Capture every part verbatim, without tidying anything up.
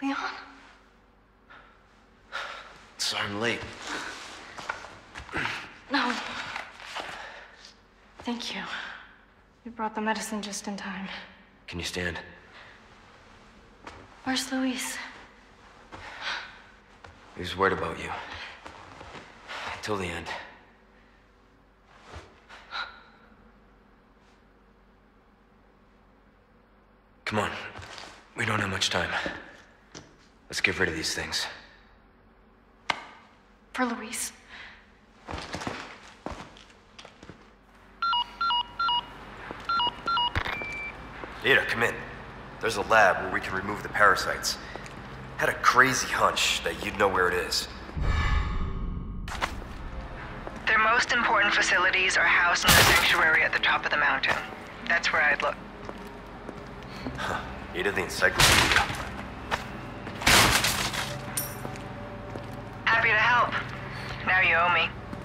Leon? Sorry I'm late. No. Thank you. You brought the medicine just in time. Can you stand? Where's Luis? He was worried about you. Till the end. Come on. We don't have much time. Let's get rid of these things. For Luis. Ada, come in. There's a lab where we can remove the parasites. Had a crazy hunch that you'd know where it is. Their most important facilities are housed in the sanctuary at the top of the mountain. That's where I'd look. Huh. Ada the encyclopedia. Happy to help. Now you owe me.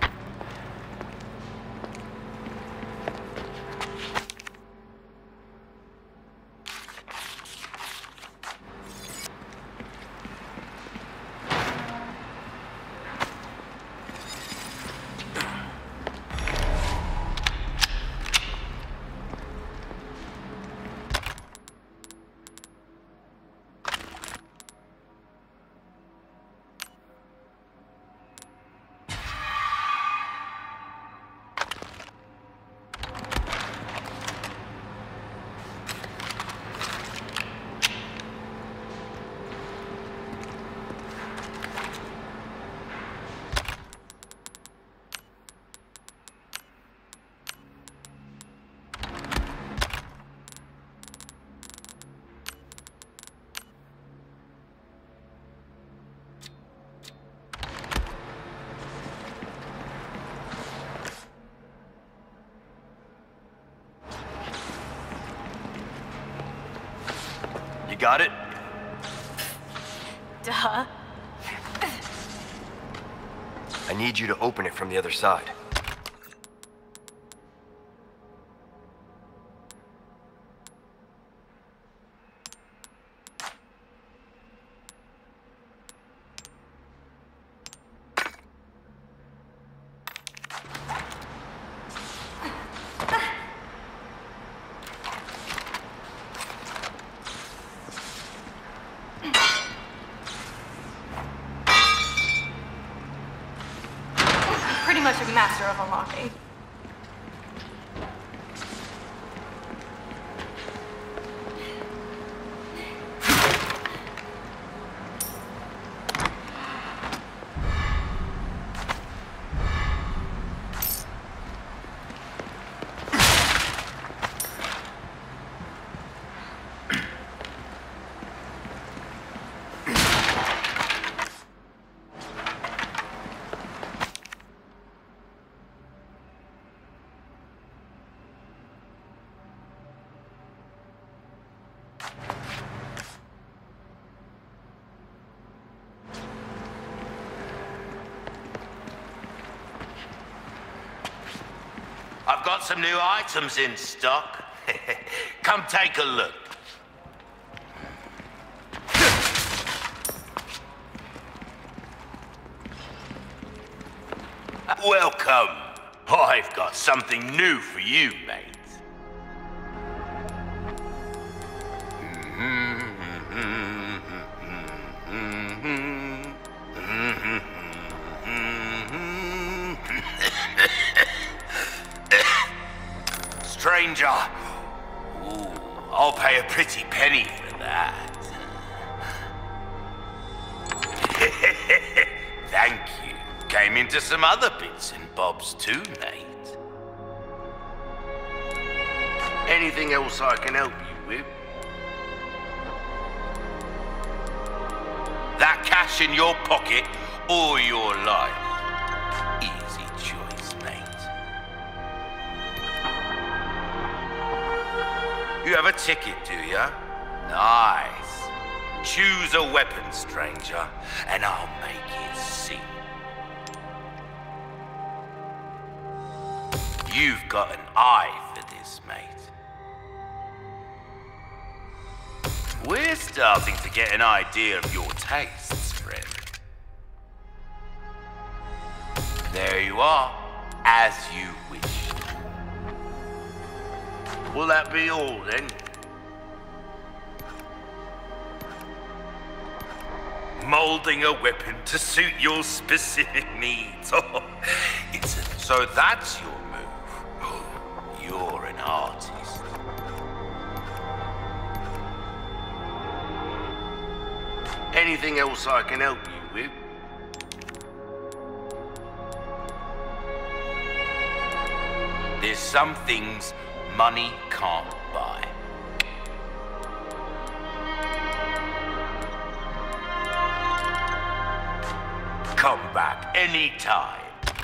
You got it? Duh. I need you to open it from the other side. Pretty much a master of unlocking. I've got some new items in stock. Come take a look. Welcome. I've got something new for you, mate. Stranger. Ooh, I'll pay a pretty penny for that. Thank you. Came into some other bits and bobs too, mate. Anything else I can help you with? That cash in your pocket or your life? Easy choice, mate. You have a ticket, do ya? Nice. Choose a weapon, stranger, and I'll make it sing. You've got an eye for this, mate. We're starting to get an idea of your tastes, friend. There you are, as you wished. Will that be all, then? Molding a weapon to suit your specific needs. Oh, it's a, so that's your move. Oh, you're an artist. Anything else I can help you with? There's some things money can't buy. Come back anytime.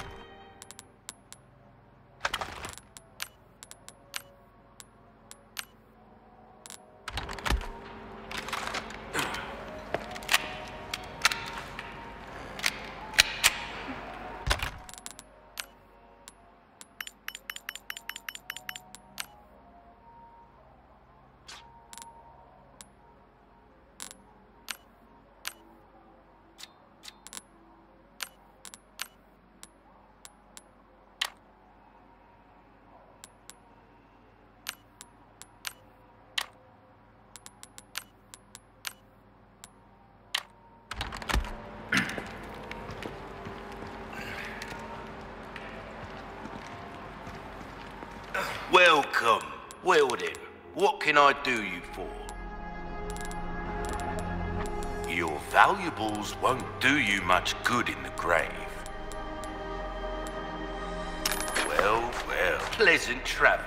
Welcome. Well then, what can I do you for? Your valuables won't do you much good in the grave. Well, well, pleasant travels.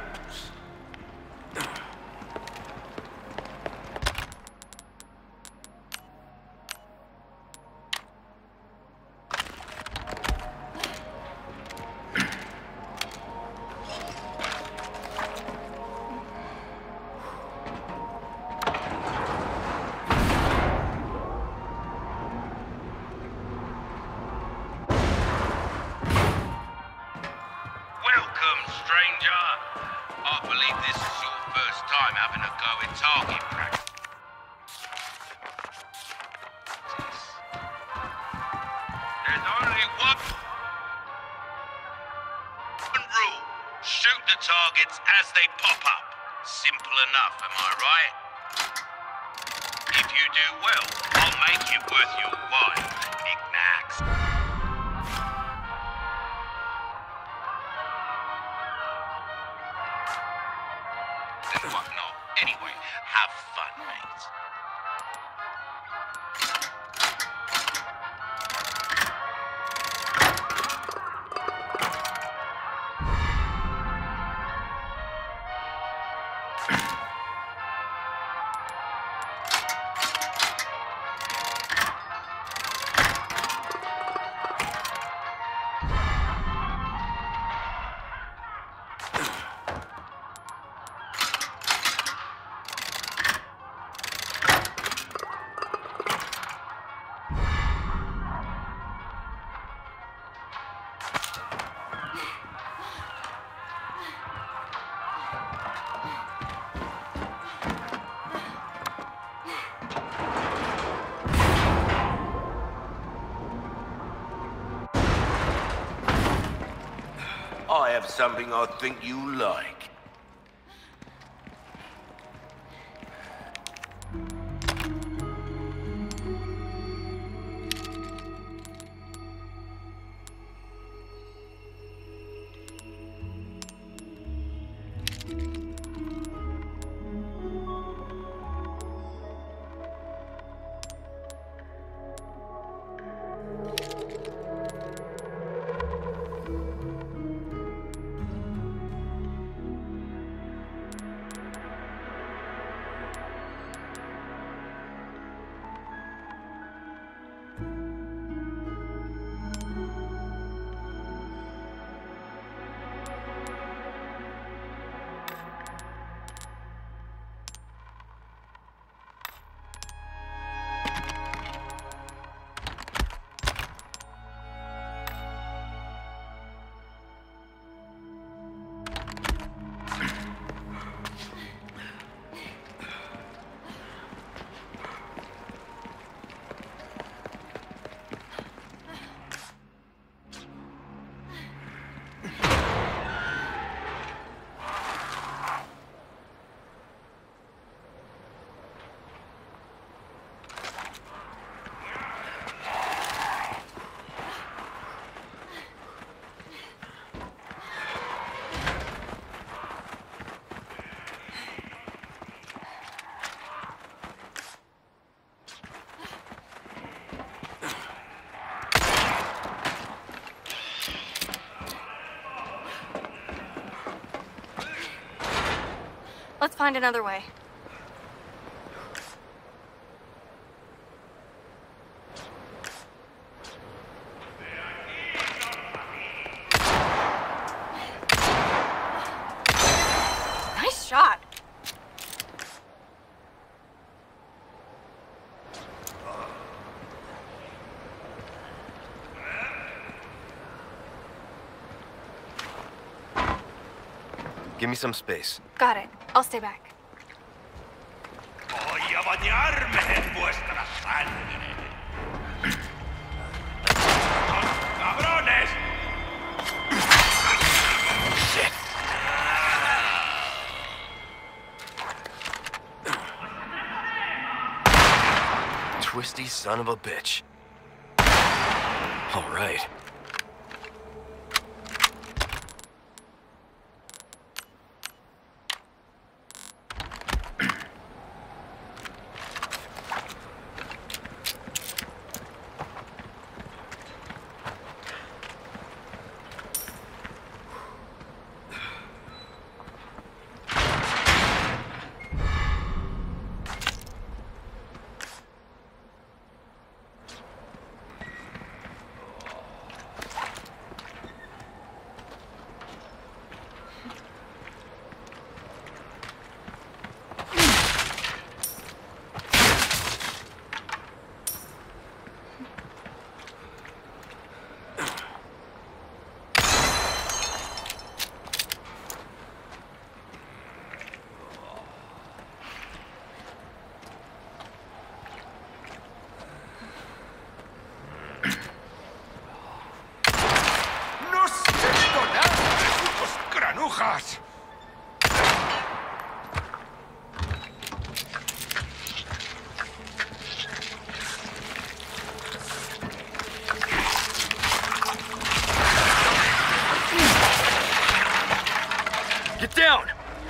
I have something I think you like. Let's find another way. Nice shot. Give me some space. Got it. I'll stay back. Voy a bañarme en vuestra sangre. ¡Cabrones! Shit. Twisty son of a bitch. All right. Get down!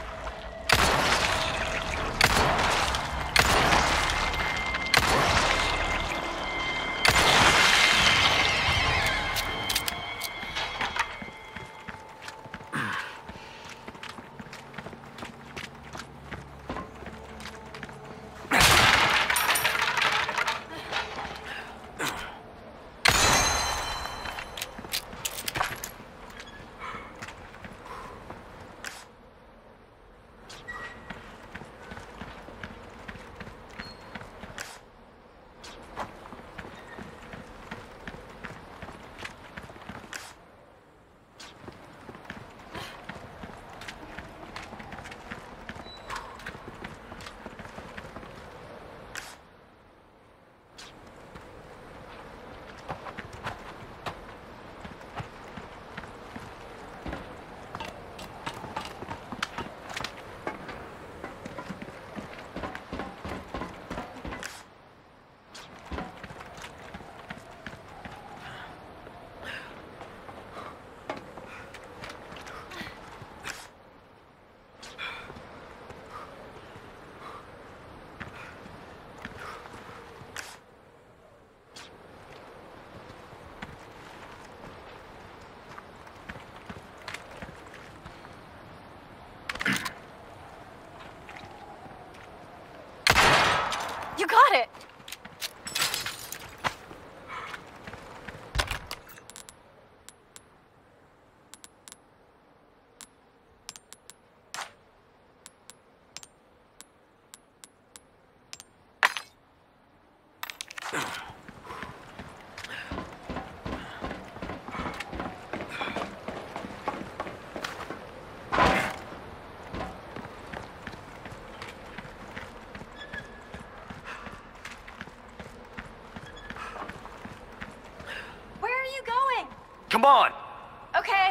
You got it! Come on! Okay.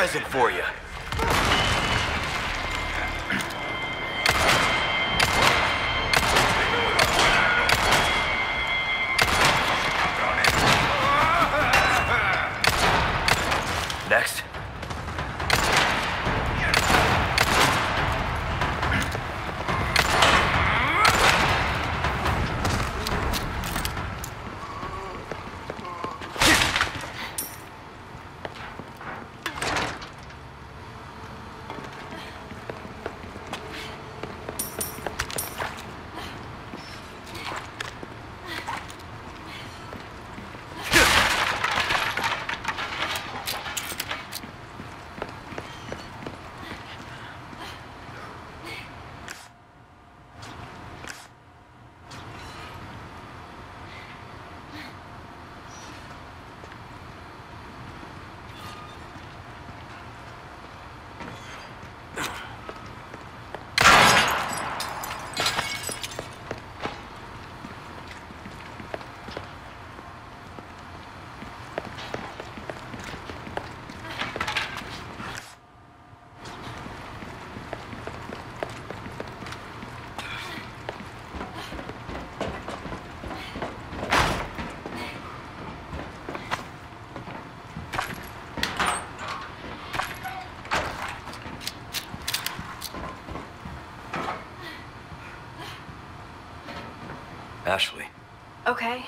present for you. Next. Ashley. Okay.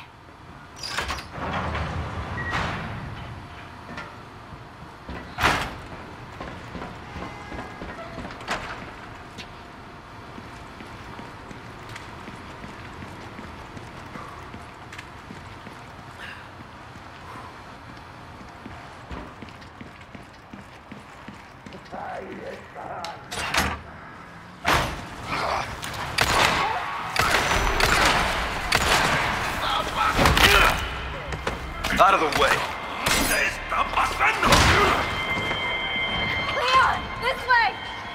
Out of the way. Leon! This way!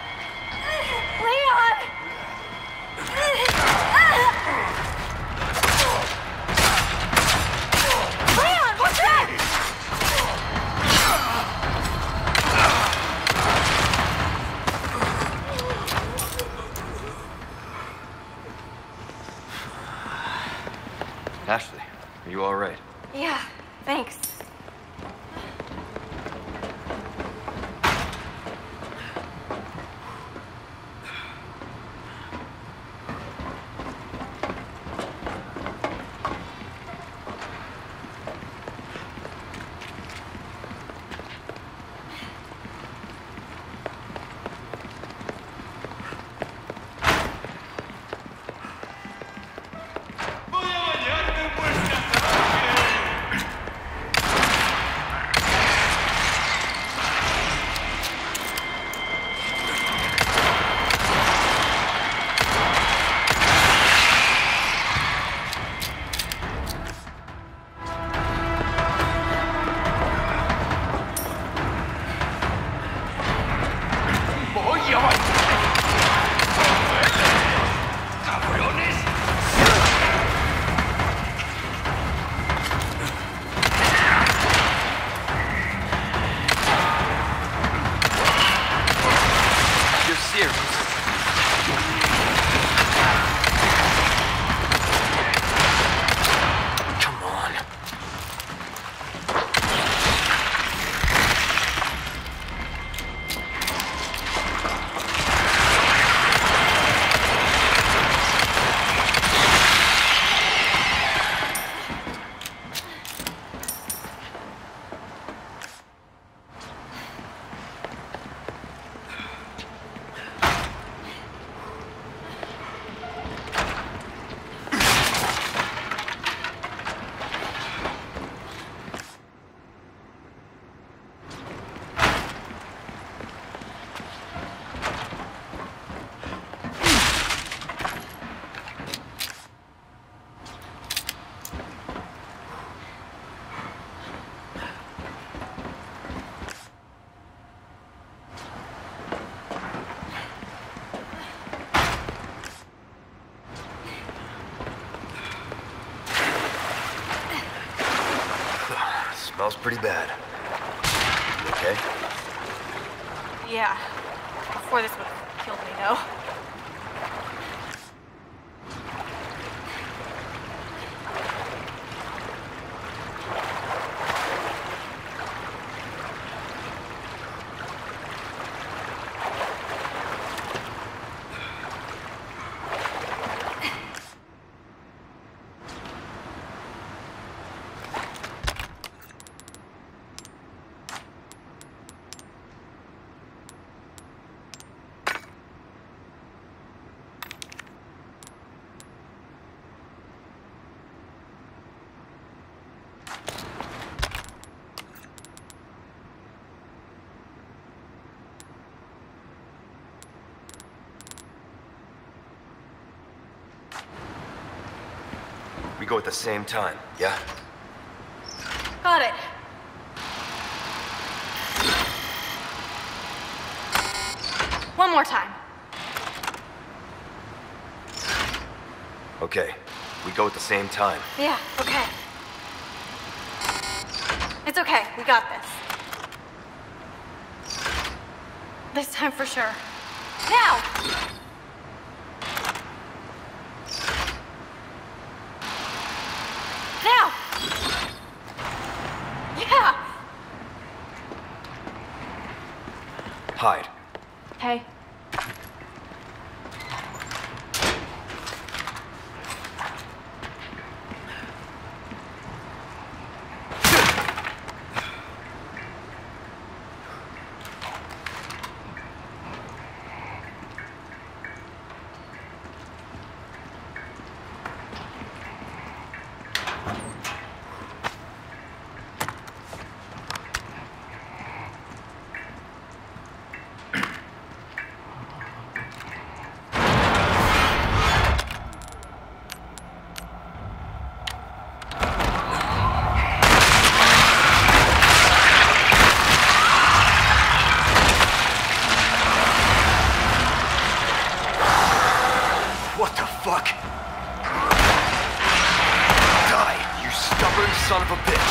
Leon! Leon, what's that? Ashley, are you all right? Yeah, thanks. Smells pretty bad. You okay? Yeah. Before this would have killed me, though. We go at the same time, yeah? Got it. One more time. Okay. We go at the same time. Yeah, okay. It's okay, we got this. This time for sure. Now! Now! Yeah! Hide. Hey. What the fuck? Die, you stubborn son of a bitch!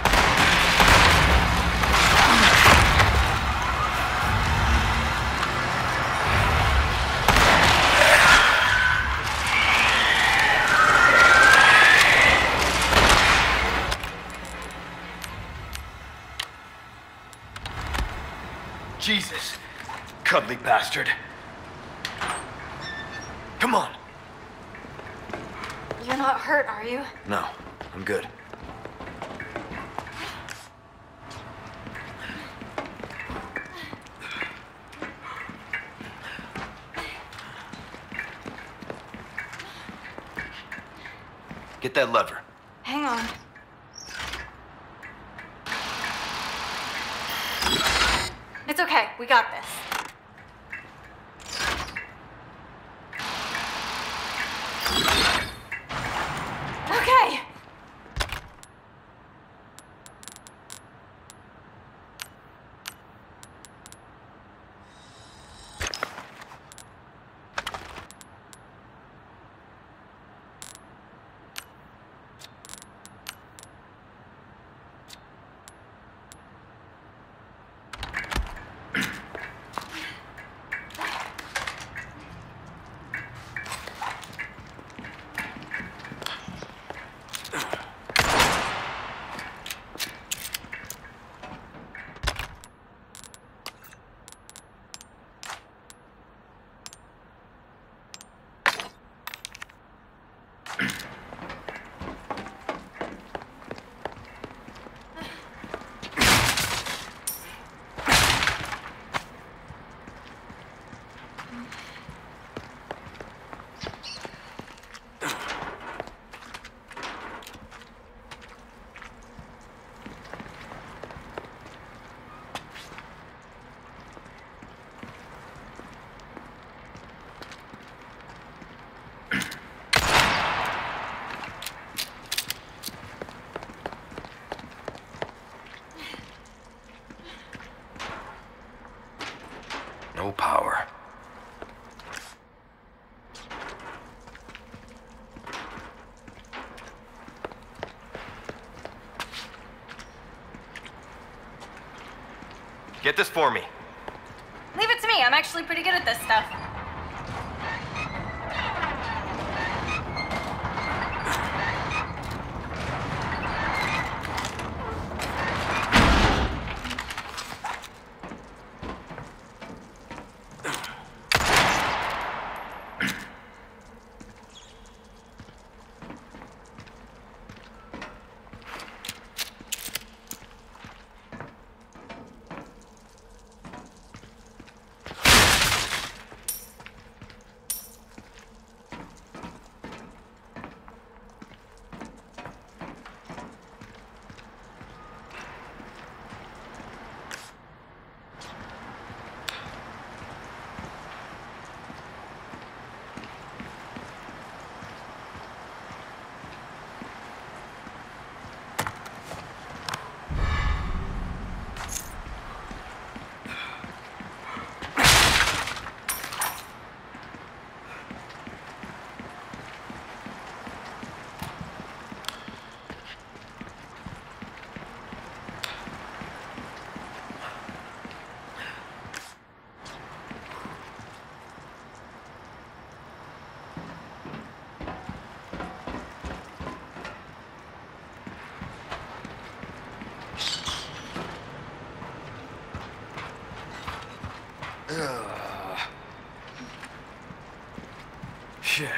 Jesus, cuddly bastard. Come on. You're not hurt, are you? No, I'm good. Get that lever. Hang on. It's okay, we got this. Okay! No power. Get this for me. to me. I'm actually pretty good at this stuff. Yeah.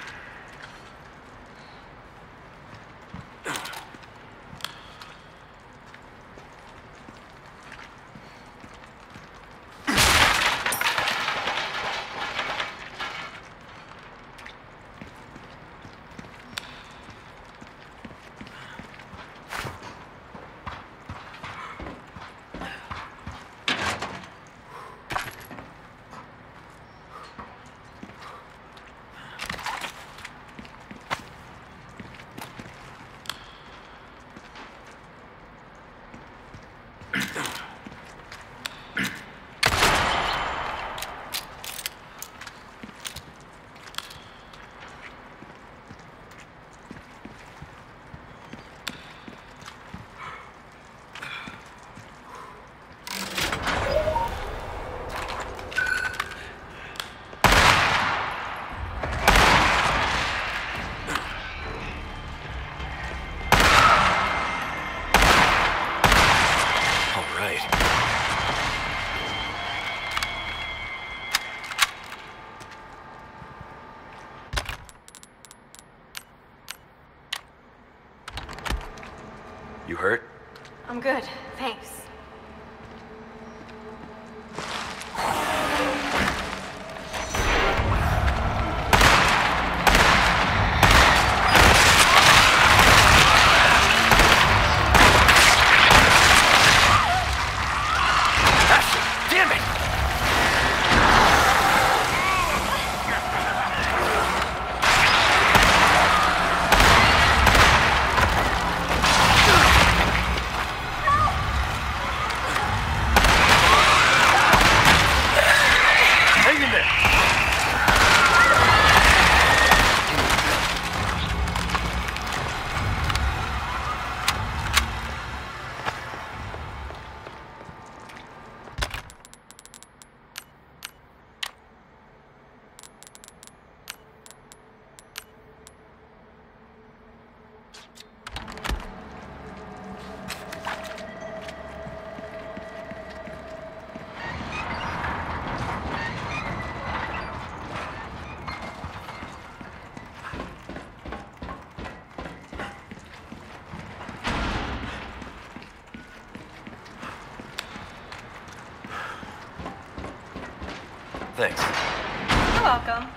You hurt? I'm good, thanks. Thanks. You're welcome.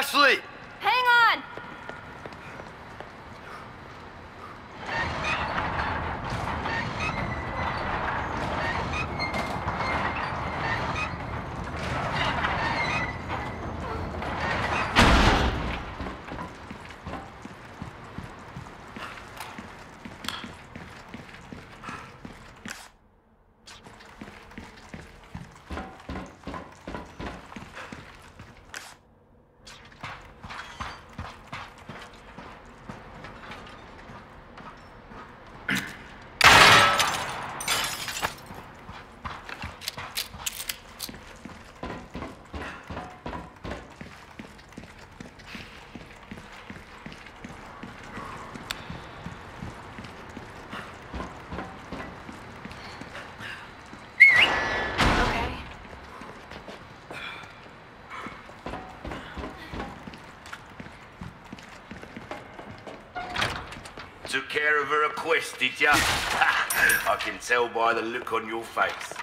Ashley! Hang on! Took care of her request, did ya? I can tell by the look on your face.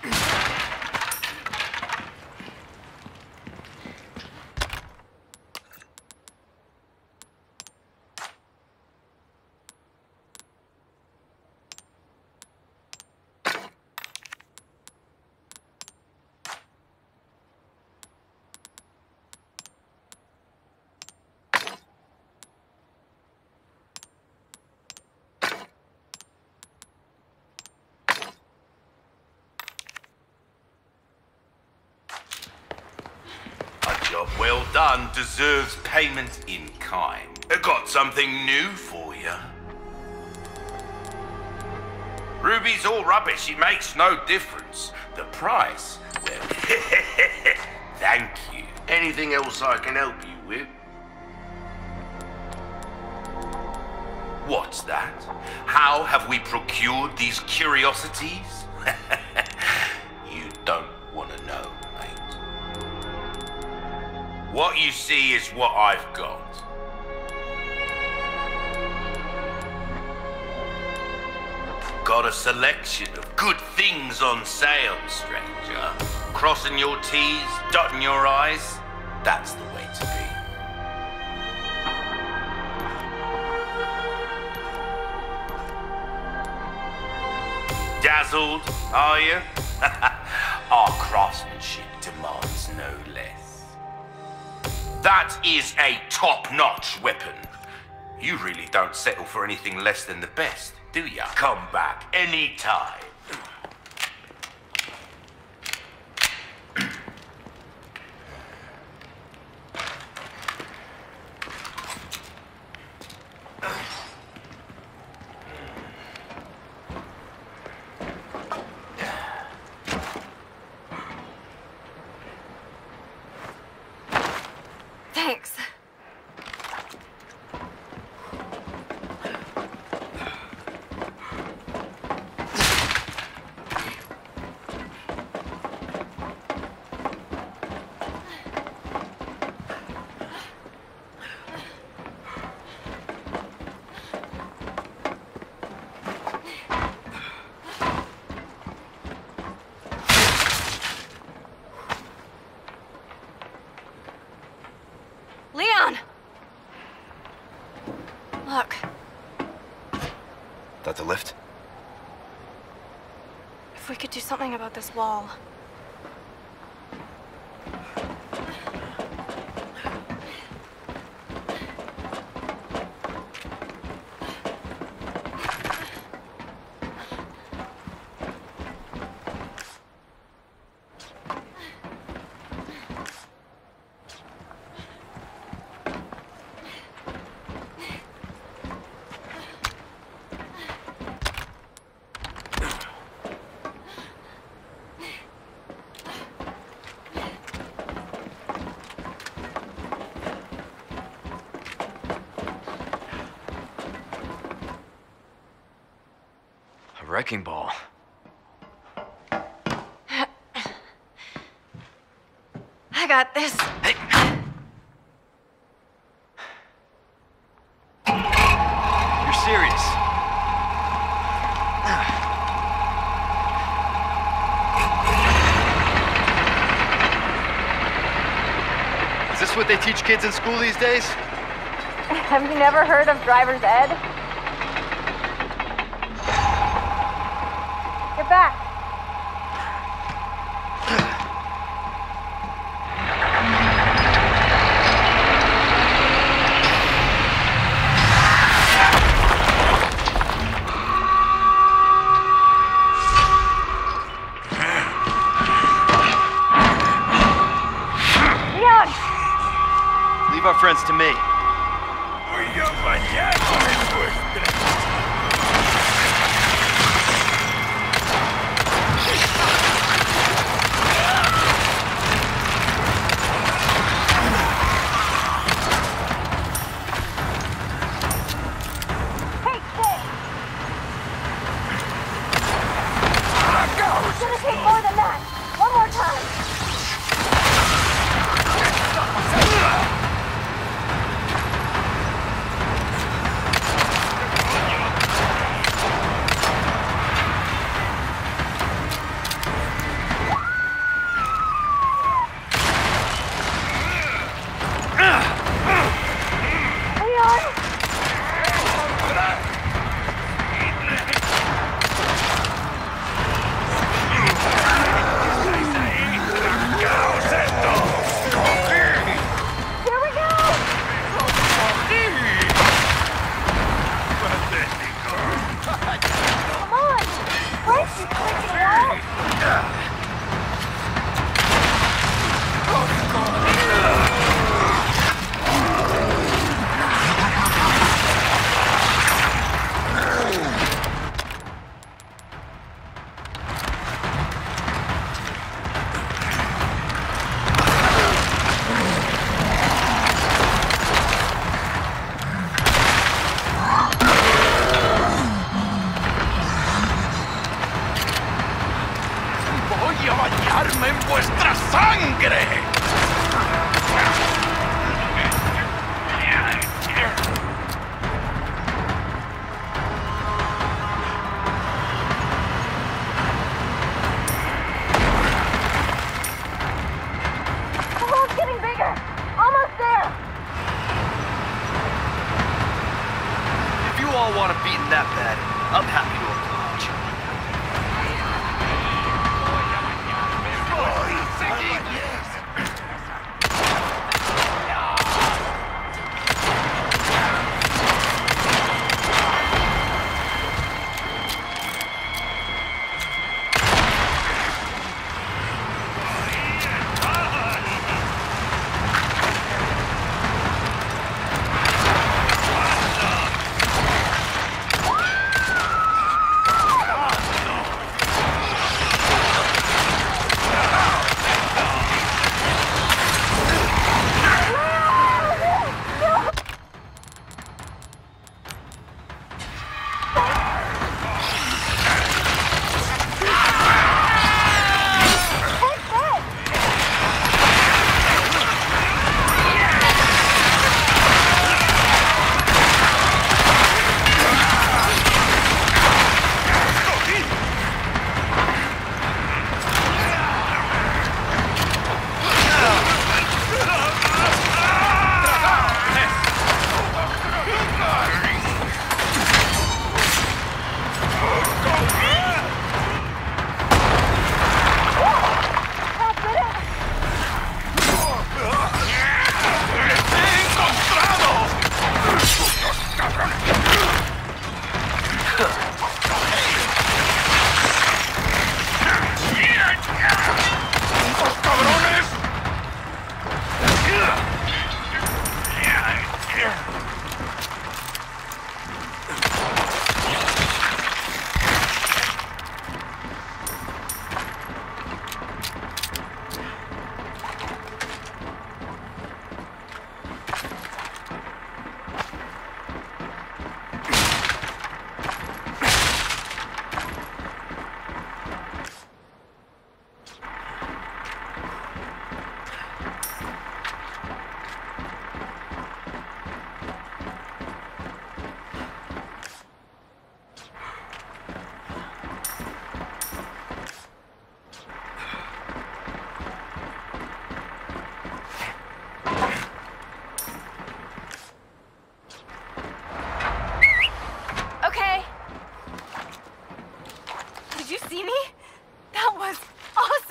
Job well done deserves payment in kind. I got something new for you. Ruby's all rubbish, it makes no difference. The price, well, thank you. Anything else I can help you with? What's that? How have we procured these curiosities? You don't want to know. What you see is what I've got. Got a selection of good things on sale, stranger. Crossing your T's, dotting your I's, that's the way to be. Dazzled, are you? Our craftsmanship demands no less. That is a top-notch weapon. You really don't settle for anything less than the best, do ya? Come back anytime. Thanks. Leon! Look. That the lift? If we could do something about this wall. Wrecking ball. I got this. Hey. You're serious? Is this this what they teach kids in school these days? Have you never heard of driver's ed? Get back. Leave our friends to me.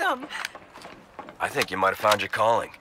am. I think you might have found your calling.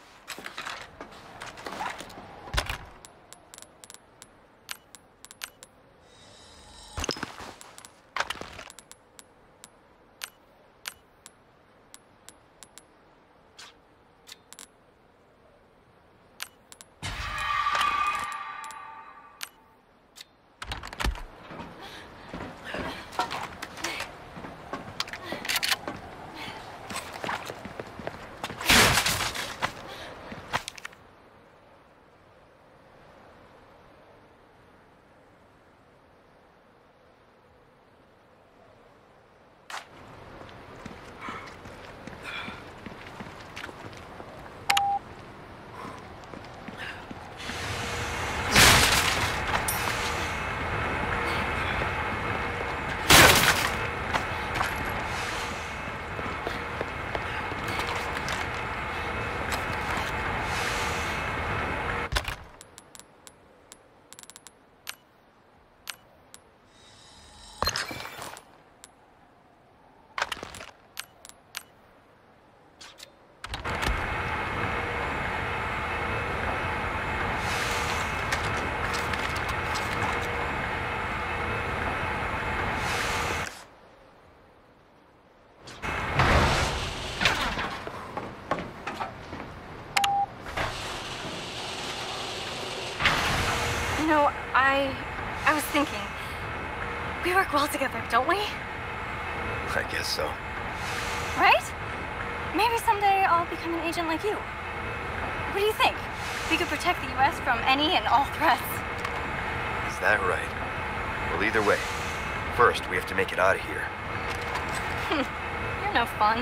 You know, I... I was thinking... We work well together, don't we? I guess so. Right? Maybe someday I'll become an agent like you. What do you think? We could protect the U S from any and all threats. Is that right? Well, either way. First, we have to make it out of here. You're no fun.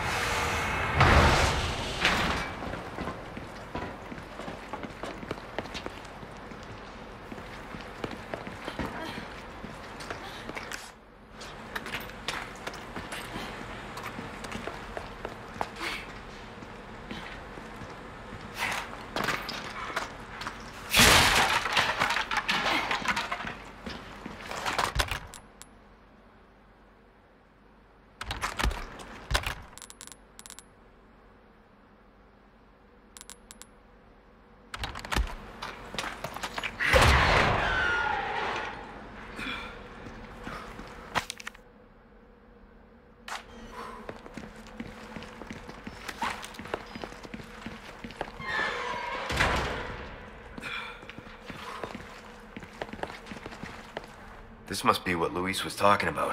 This must be what Luis was talking about.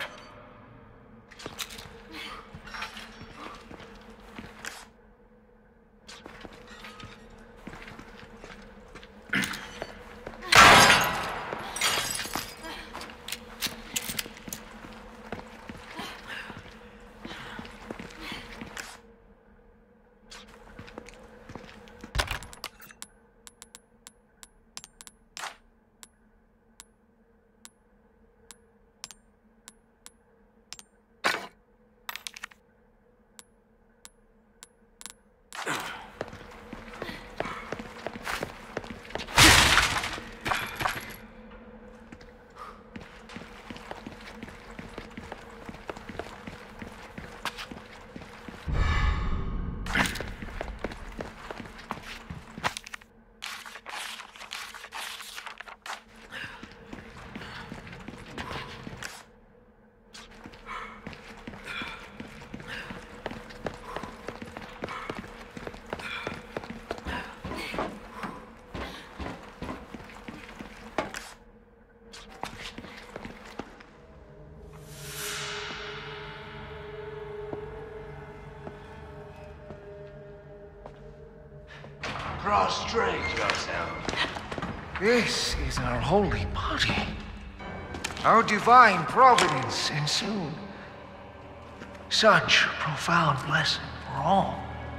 Prostrate yourself. This is our holy body. Our divine providence ensued. Such a profound blessing for all.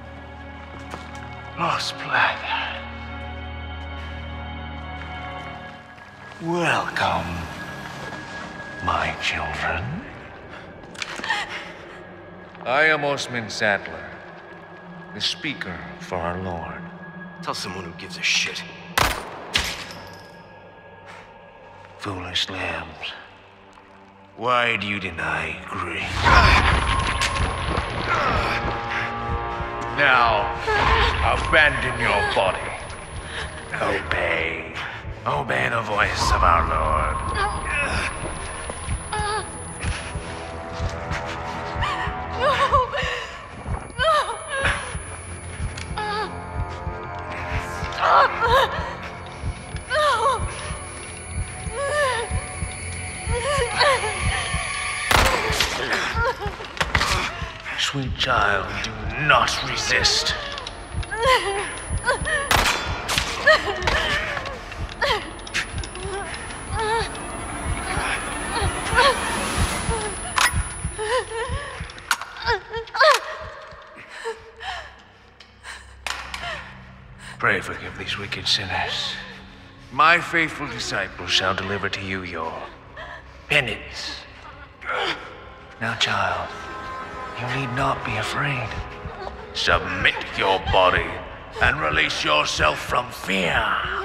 Lost Planet. Welcome, my children. I am Osman Sattler, the speaker for our Lord. Tell someone who gives a shit. Foolish lambs, why do you deny grace? Now, abandon your body. Obey. Obey the voice of our Lord. Sweet child, do not resist. Pray forgive these wicked sinners. My faithful disciples shall deliver to you your penance. Now, child, you need not be afraid. Submit your body and release yourself from fear.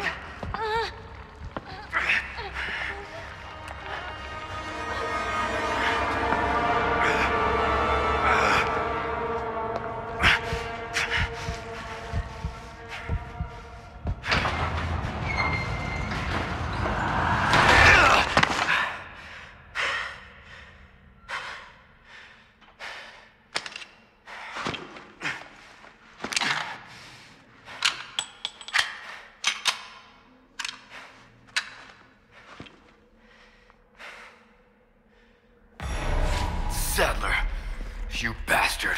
Sadler, you bastard.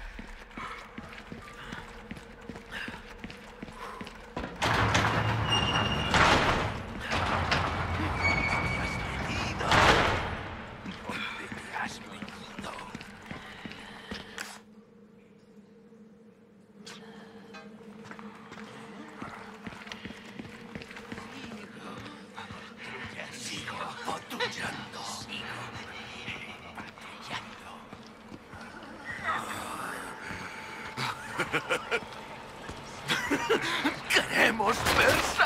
Queremos versa.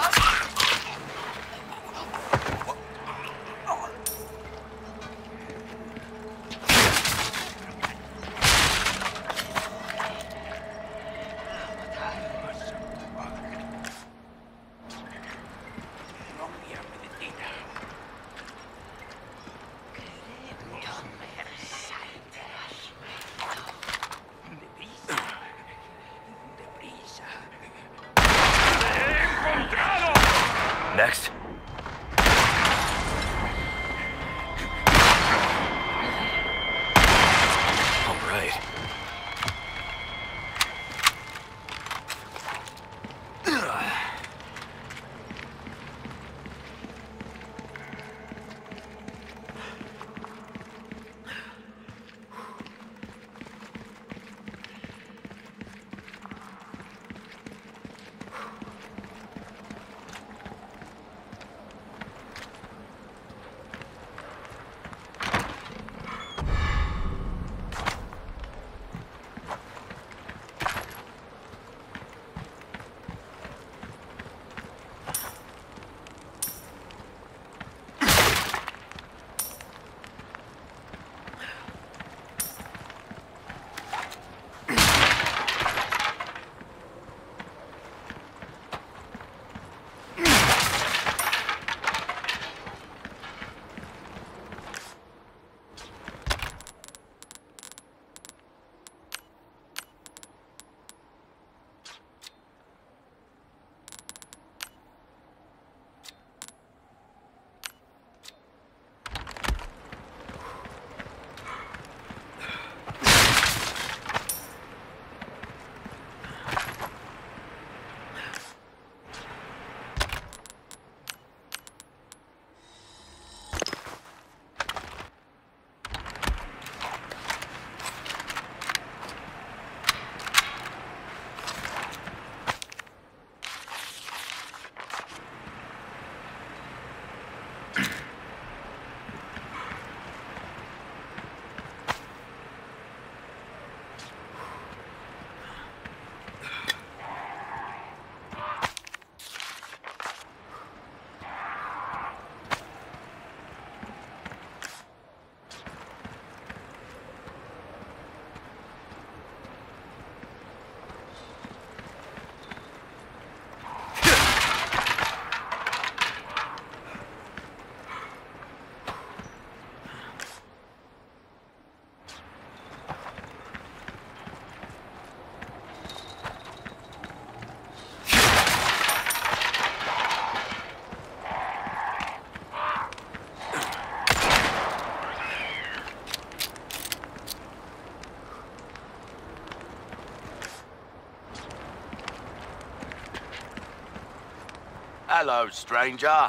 Hello, stranger.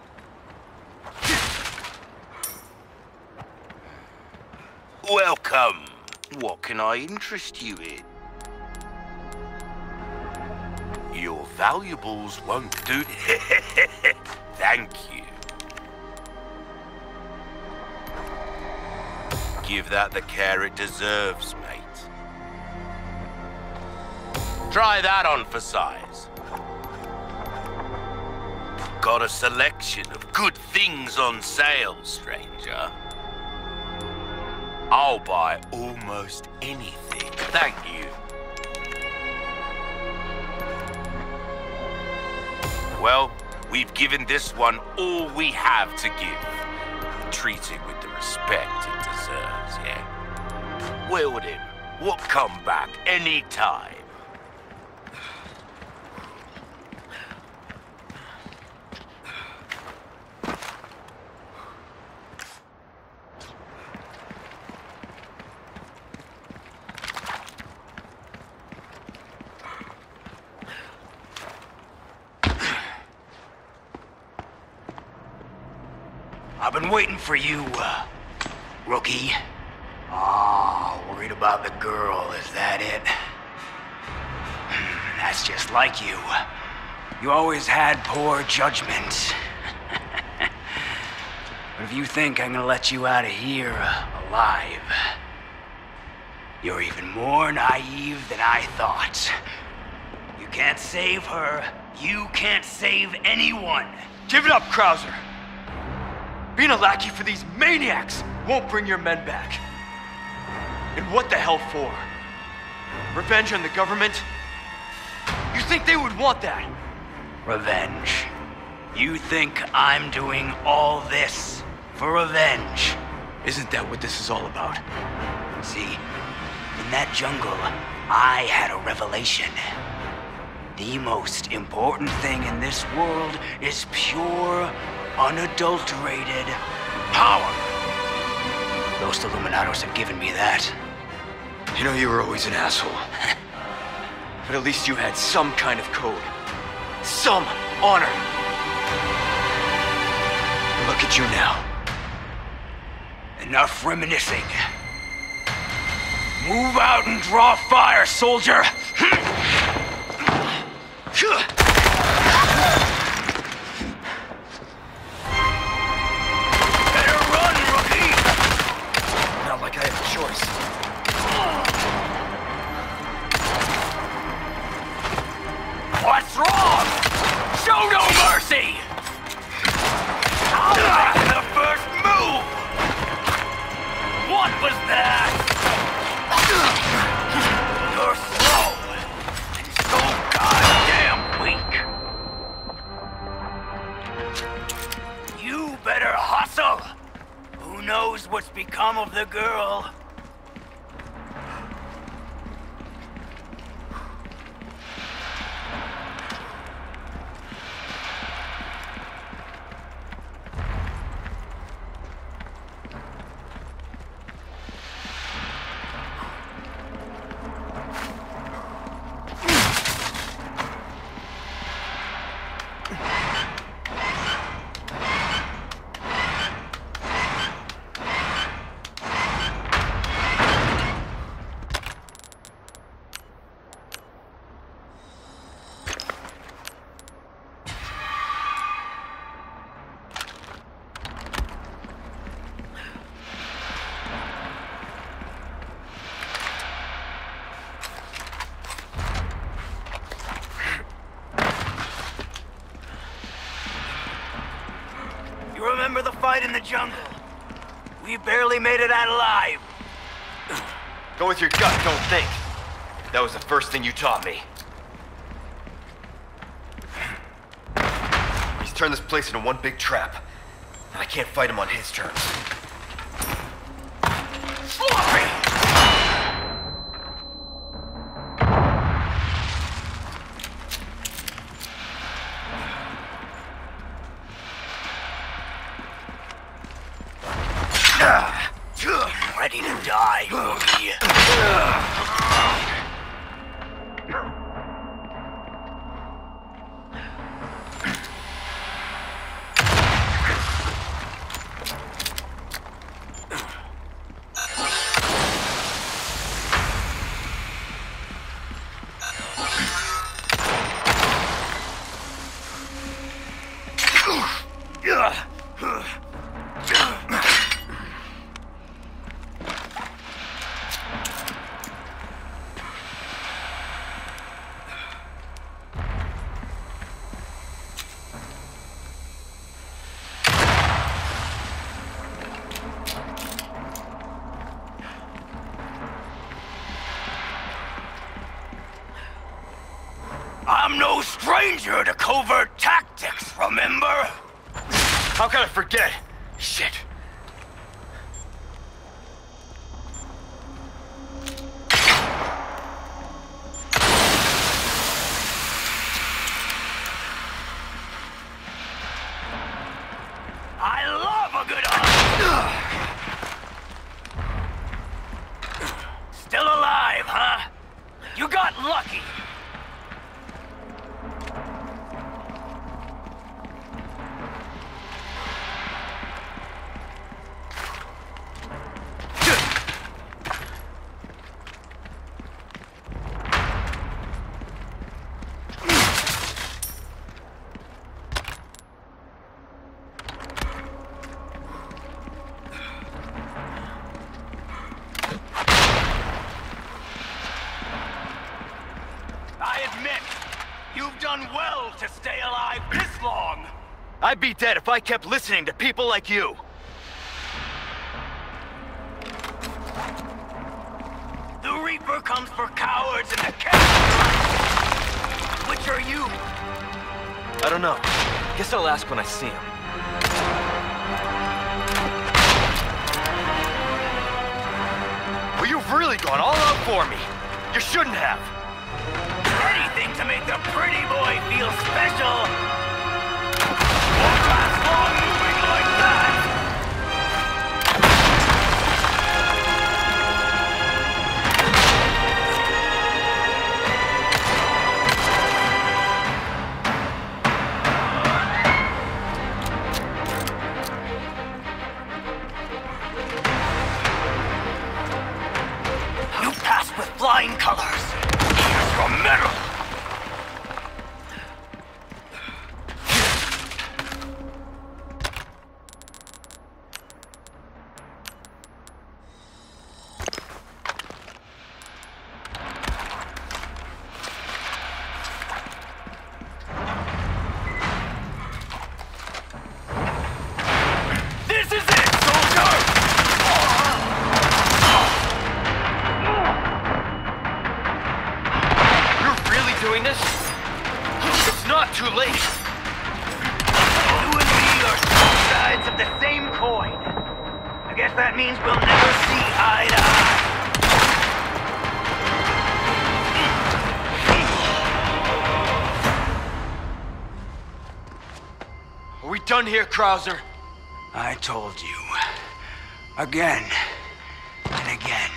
Welcome. What can I interest you in? Your valuables won't do... Thank you. Give that the care it deserves, mate. Try that on for size. Got a selection of good things on sale, stranger. I'll buy almost anything. Thank you. Well, we've given this one all we have to give. Treat it with the respect it deserves, yeah? Wield him. We'll come back anytime. I've been waiting for you, uh, rookie. Oh, worried about the girl, is that it? That's just like you. You always had poor judgment. But if you think I'm gonna let you out of here uh, alive, you're even more naive than I thought. You can't save her. You can't save anyone. Give it up, KRAUSER. Being a lackey for these maniacs won't bring your men back. And what the hell for? Revenge on the government? You think they would want that? Revenge. You think I'm doing all this for revenge? Isn't that what this is all about? See, in that jungle, I had a revelation. The most important thing in this world is pure, unadulterated power. Those Illuminados have given me that. You know, you were always an asshole. But at least you had some kind of code. Some honor. And look at you now. Enough reminiscing. Move out and draw fire, soldier! What's wrong? Show no mercy! I'll make the first move! What was that? You're slow and so goddamn weak. You better hustle! Who knows what's become of the girl? Remember the fight in the jungle? We barely made it out alive. Go with your gut, don't think. That was the first thing you taught me. He's turned this place into one big trap. And I can't fight him on his terms. Ready to die, rookie. I'm no stranger to covert tactics, remember? How can I forget? Shit. I love a good hunt! Still alive, huh? You got lucky. To stay alive this long! I'd be dead if I kept listening to people like you. The Reaper comes for cowards and the cat. Which are you? I don't know. Guess I'll ask when I see him. Well, you've really gone all out for me. You shouldn't have. Anything to make the pretty boy feel special. Won't last long moving like that. You passed with flying colors. Here's your medal. Done here, KRAUSER. I told you. Again. And again.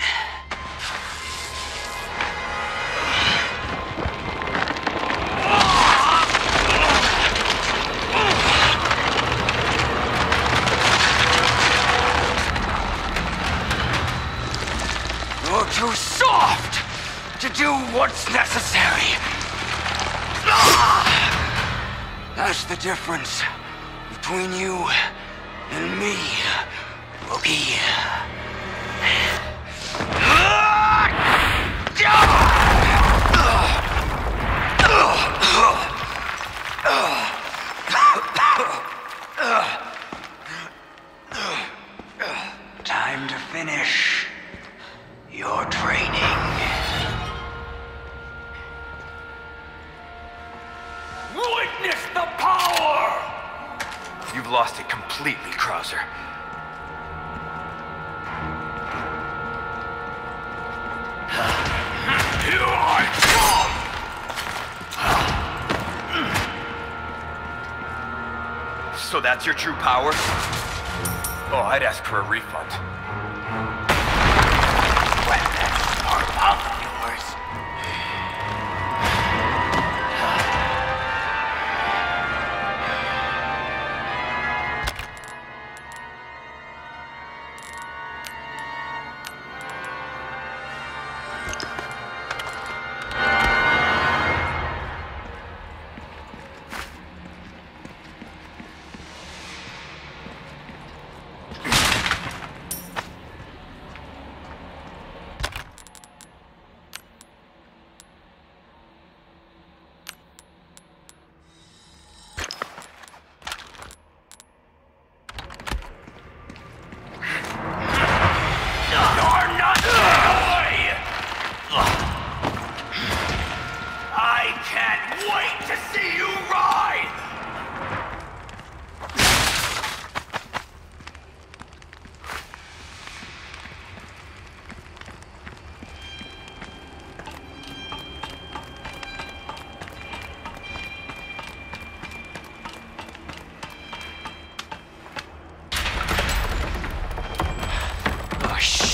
You're too soft to do what's necessary. That's the difference between you and me, rookie. Time to finish your training. Witness the power! You've lost it completely, KRAUSER. Here I come! So that's your true power? Oh, I'd ask for a refund. Well, that's our mouth of yours.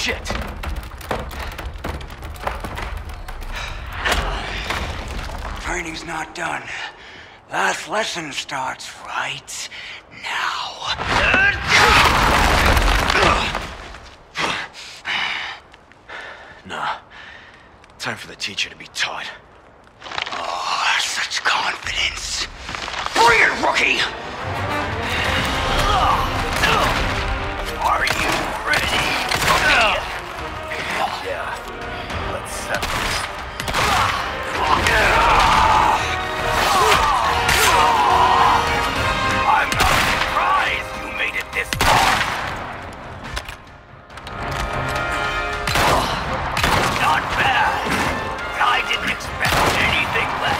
Shit! Training's not done. Last lesson starts right now. Nah. Time for the teacher to be taught. Oh, such confidence. Bring it, rookie! Are you ready? Yeah. Let's settle this. I'm not surprised you made it this far. Not bad. I didn't expect anything less.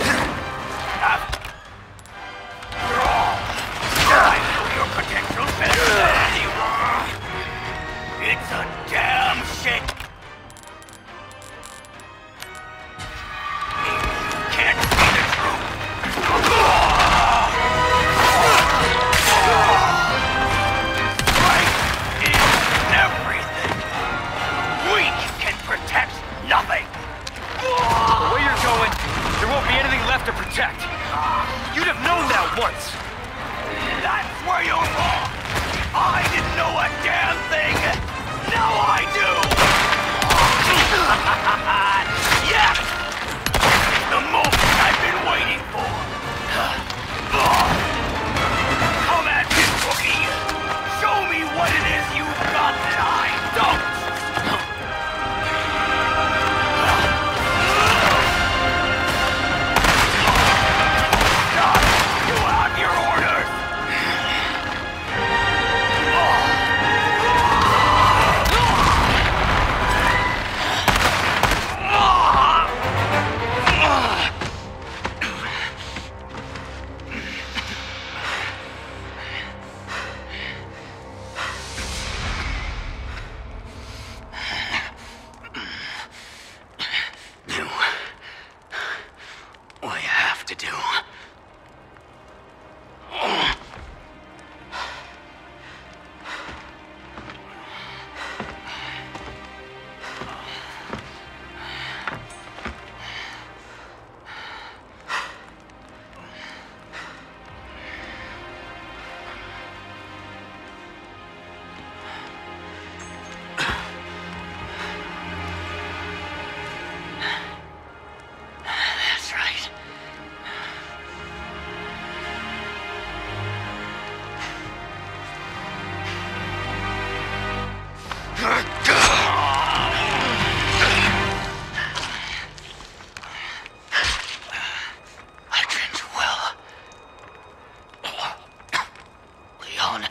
After all, I know your potential better than anyone. It's a damn shame. You can't see the truth. Strength is everything. Weak can protect nothing. The way you're going, there won't be anything left to protect. You'd have known that once. That's where you're wrong. I didn't know a damn thing. Now I do. Yes! The moment I've been waiting for. Come at me, rookie. Show me what it is you've got that I don't. You have your orders. Do what you have to do. That's right. I trained well. Leon.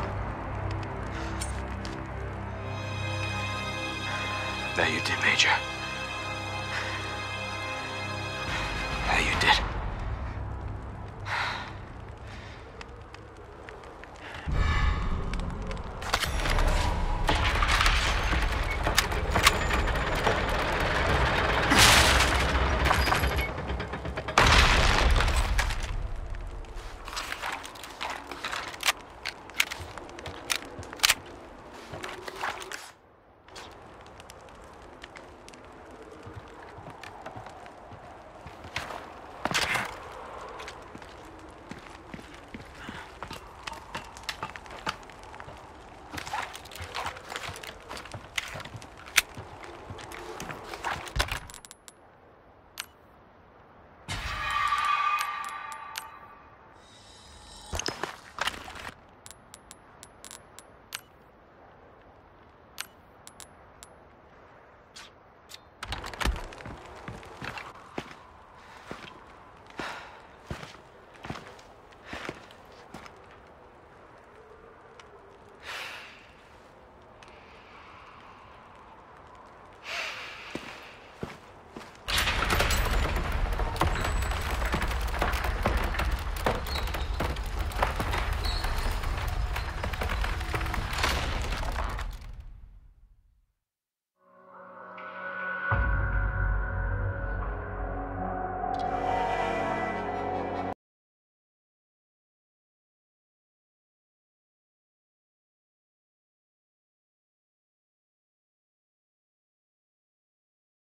That you did, Major.